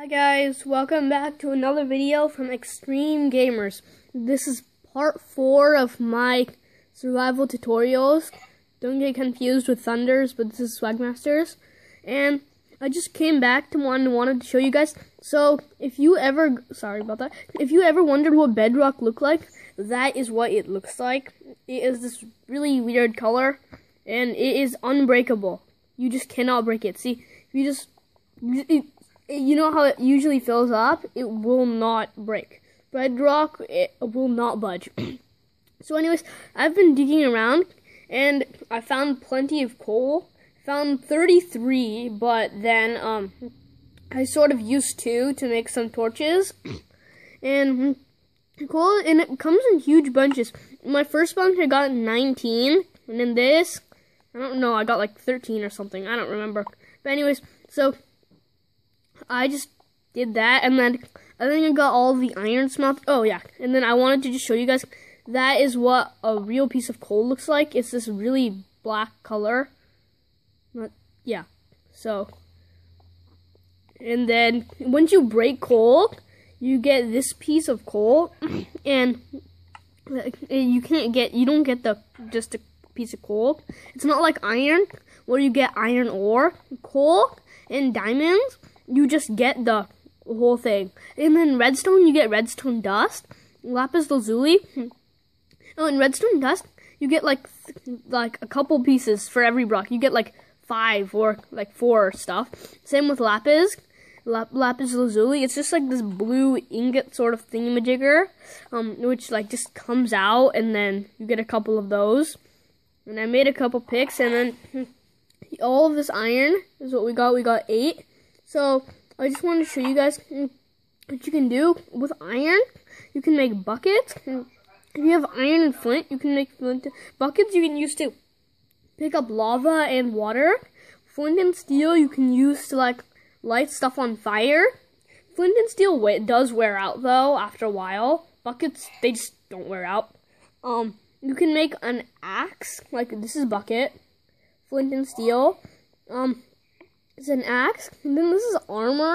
Hi guys, welcome back to another video from Extreme Gamers. This is part 4 of my survival tutorials. Don't get confused with Thunders, but this is Swagmasters. And I just came back to one and wanted to show you guys. So if you ever, if you ever wondered what bedrock looked like, that is what it looks like. It is this really weird color and it is unbreakable. You just cannot break it. See, if you just, you know how it usually fills up? It will not break. Bedrock, it will not budge. So anyways, I've been digging around and I found plenty of coal. Found 33, but then I sort of used 2 to make some torches. And coal, and it comes in huge bunches. My first bunch I got 19, and then this, I don't know, I got like 13 or something. I don't remember. But anyways, so I just did that, and then I think I got all the iron smelted. Oh yeah, and then I wanted to just show you guys, that is what a real piece of coal looks like. It's this really black color. Yeah, so, and then once you break coal, you get this piece of coal, and you don't get just a piece of coal. It's not like iron, where you get iron ore. Coal and diamonds, you just get the whole thing. And then redstone, you get redstone dust. Lapis lazuli. Oh, and redstone dust, you get like a couple pieces for every block. You get like 5 or like 4 stuff. Same with lapis. Lapis lazuli. It's just like this blue ingot sort of thingamajigger, which like just comes out, and then you get a couple of those. And I made a couple picks, and then all of this iron is what we got. We got 8. So I just wanted to show you guys what you can do with iron. You can make buckets. If you have iron and flint, you can make flint buckets. You can use to pick up lava and water. Flint and steel you can use to like light stuff on fire. Flint and steel does wear out though after a while. Buckets, they just don't wear out. You can make an axe, like this is bucket. Flint and steel. It's an axe. And then this is armor.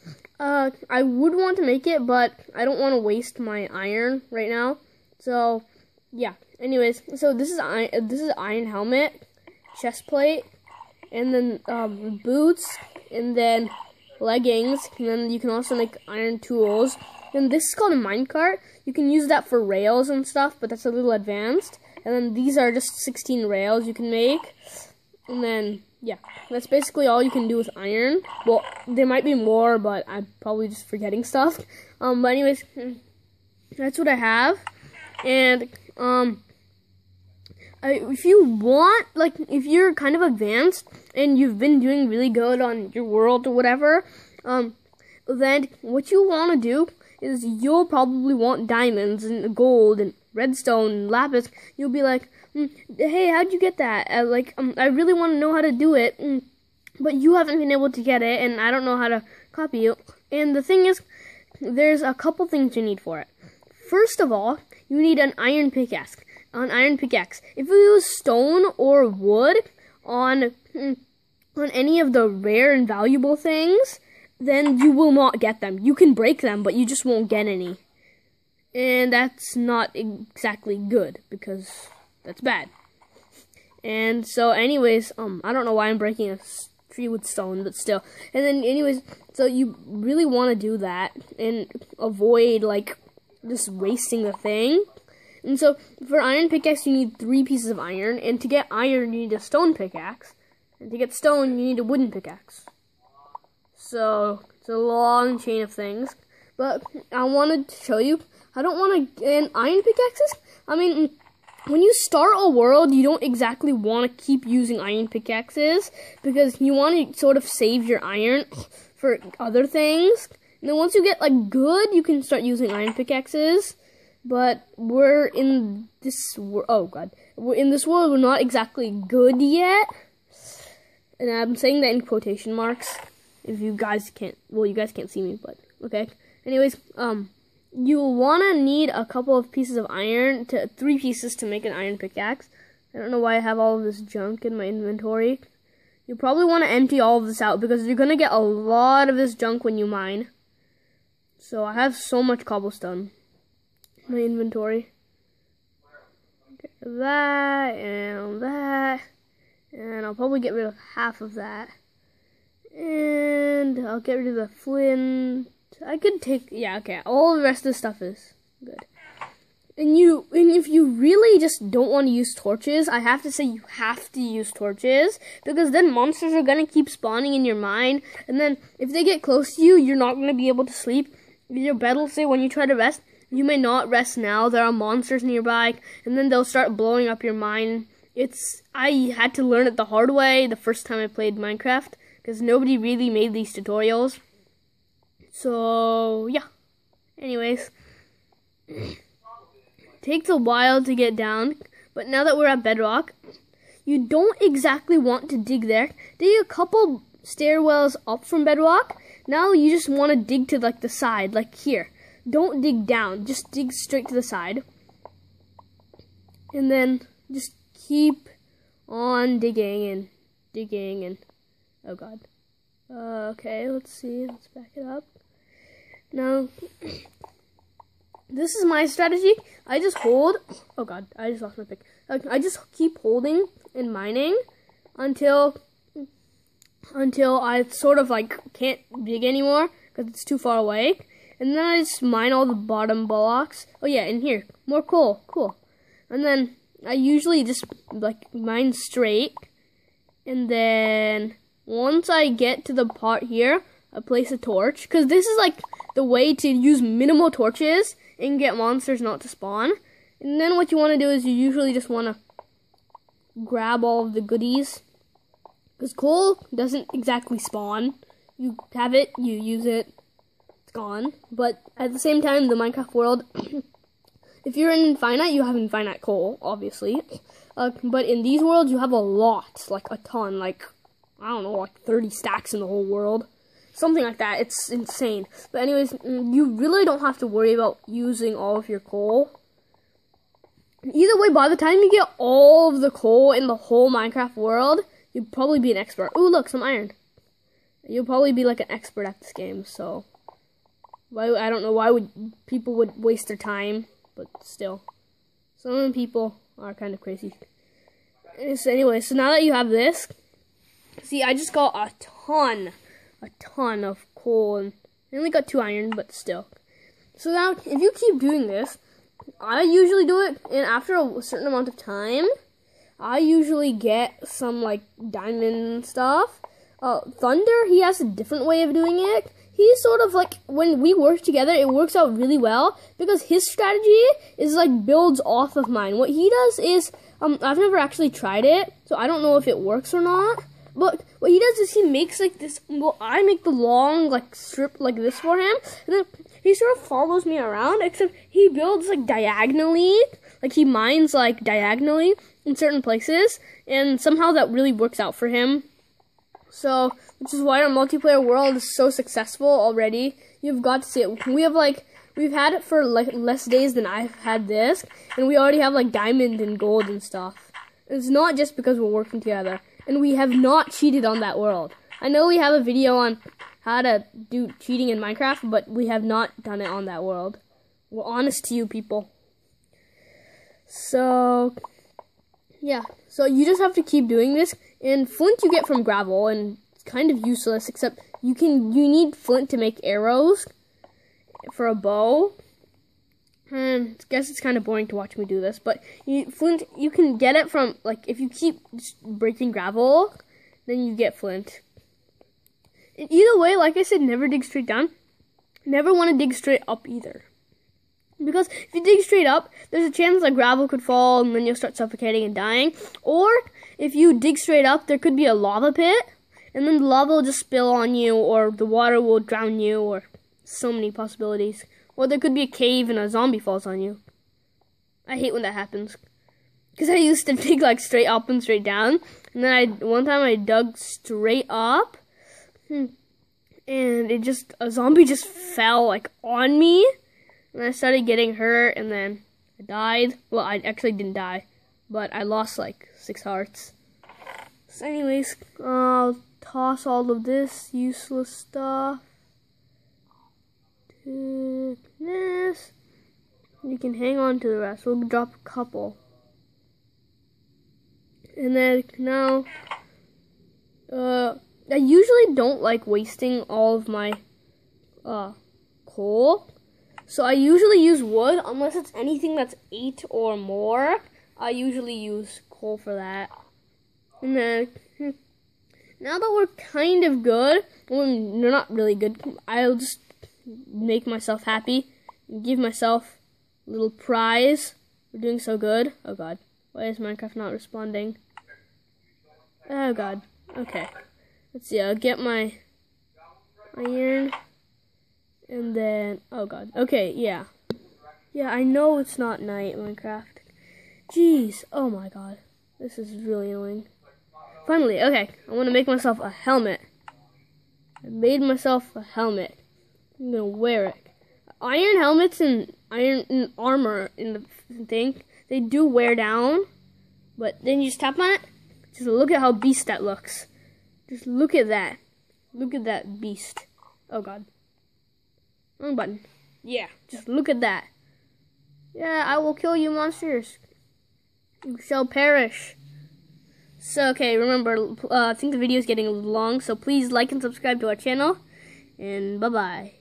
I would want to make it, but I don't want to waste my iron right now. So yeah. Anyways, so this is iron helmet, chest plate, and then boots, and then leggings, and then you can also make iron tools. And this is called a minecart. You can use that for rails and stuff, but that's a little advanced. And then these are just 16 rails you can make. And then yeah, that's basically all you can do with iron. Well, there might be more, but I'm probably just forgetting stuff. But anyways, that's what I have. And if you want, like, if you're kind of advanced and you've been doing really good on your world or whatever, then what you want to do is you'll probably want diamonds and gold and redstone and lapis. You'll be like, hey, how'd you get that? I really want to know how to do it, but you haven't been able to get it, and I don't know how to copy you. And the thing is, there's a couple things you need for it. First of all, you need an iron pickaxe. If you use stone or wood on any of the rare and valuable things, then you will not get them. You can break them, but you just won't get any. And that's not exactly good, because that's bad. And so anyways, I don't know why I'm breaking a tree with stone, but still. And then anyways, so you really want to do that and avoid like just wasting the thing. And so for iron pickaxe, you need 3 pieces of iron, and to get iron, you need a stone pickaxe, and to get stone, you need a wooden pickaxe. So it's a long chain of things, but I wanted to show you. I don't want to, and iron pickaxes, I mean, when you start a world, you don't exactly want to keep using iron pickaxes, because you want to sort of save your iron for other things. And then once you get like good, you can start using iron pickaxes. But we're in this world. Oh god, we're in this world. We're not exactly good yet, and I'm saying that in quotation marks. If you guys can't, well, you guys can't see me, but okay. Anyways, you'll wanna need a couple of pieces of iron, 3 pieces to make an iron pickaxe. I don't know why I have all of this junk in my inventory. You probably want to empty all of this out because you're going to get a lot of this junk when you mine. So I have so much cobblestone in my inventory. Get rid of that and that. And I'll probably get rid of half of that. And I'll get rid of the flint. I could take, yeah, okay. All the rest of the stuff is good. And if you really just don't want to use torches, I have to say you have to use torches, because then monsters are going to keep spawning in your mine, and then if they get close to you, you're not going to be able to sleep. Your bed will say when you try to rest, you may not rest now, there are monsters nearby, and then they'll start blowing up your mine. I had to learn it the hard way the first time I played Minecraft, because nobody really made these tutorials. So, yeah. Anyways. Takes a while to get down, but now that we're at bedrock, you don't exactly want to dig there. Dig a couple stairwells up from bedrock. Now you just want to dig to like the side, like here. Don't dig down, just dig straight to the side. And then just keep on digging and oh god. Okay, let's see, let's back it up. Now, this is my strategy. I just hold. Oh god, I just lost my pick. I just keep holding and mining until I sort of like can't dig anymore because it's too far away. And then I just mine all the bottom blocks. Oh yeah, and here, more coal. Cool. And then I usually just like mine straight. And then once I get to the part here, I place a torch, because this is like the way to use minimal torches and get monsters not to spawn. And then what you want to do is you usually just want to grab all of the goodies, because coal doesn't exactly spawn. You have it, you use it, it's gone. But at the same time, the Minecraft world, if you're in Infinite, you have infinite coal, obviously. But in these worlds, you have a lot, like a ton, like, I don't know, like 30 stacks in the whole world. Something like that. It's insane. But anyways, you really don't have to worry about using all of your coal. Either way, by the time you get all of the coal in the whole Minecraft world, you'll probably be an expert. Ooh, look, some iron. You'll probably be like an expert at this game, so I don't know why people would waste their time, but still. Some people are kind of crazy. So anyway, so now that you have this, see, I just got a ton of coal, and I only got 2 iron, but still. So now, if you keep doing this, I usually do it, and after a certain amount of time, I usually get some, like, diamond and stuff. Thunder, he has a different way of doing it. He's sort of like, when we work together, it works out really well, because his strategy is, like, builds off of mine. What he does is, I've never actually tried it, so I don't know if it works or not. But what he does is he makes like this, well, I make the long like strip like this for him, and then he sort of follows me around, except he builds like diagonally, like he mines like diagonally in certain places, and somehow that really works out for him. So, which is why our multiplayer world is so successful already. You've got to see it. We've had it for like less days than I've had this, and we already have like diamond and gold and stuff. It's not just because we're working together. And we have not cheated on that world. I know we have a video on how to do cheating in Minecraft, but we have not done it on that world. We're honest to you people. So, yeah. So you just have to keep doing this. And flint you get from gravel, and it's kind of useless, except you need flint to make arrows for a bow. I guess it's kind of boring to watch me do this, but flint, you can get it from, like, if you keep just breaking gravel, then you get flint. And either way, like I said, never dig straight down. Never want to dig straight up either. Because if you dig straight up, there's a chance that gravel could fall, and then you'll start suffocating and dying. Or, if you dig straight up, there could be a lava pit, and then the lava will just spill on you, or the water will drown you, or so many possibilities. Or there could be a cave and a zombie falls on you. I hate when that happens. Because I used to dig like straight up and straight down. And then one time I dug straight up. And a zombie just fell like on me. And I started getting hurt, and then I died. Well, I actually didn't die. But I lost like 6 hearts. So anyways, I'll toss all of this useless stuff. Take this. You can hang on to the rest. We'll drop a couple. And then now, I usually don't like wasting all of my coal. So I usually use wood, unless it's anything that's 8 or more. I usually use coal for that. And then, now that we're kind of good, well, we're not really good, I'll just make myself happy and give myself a little prize for doing so good. Oh god, why is Minecraft not responding? Oh god, okay. Let's see, I'll get my iron. And then, oh god, okay, yeah. Yeah, I know it's not night, Minecraft. Jeez, oh my god. This is really annoying. Finally, okay, I want to make myself a helmet. I made myself a helmet. I'm gonna wear it. Iron helmets and iron armor in the thing, they do wear down. But then you just tap on it. Just look at how beast that looks. Just look at that. Look at that beast. Oh god. Wrong button. Yeah, just look at that. Yeah, I will kill you monsters. You shall perish. So, okay, remember, I think the video is getting long, so please like and subscribe to our channel. And bye-bye.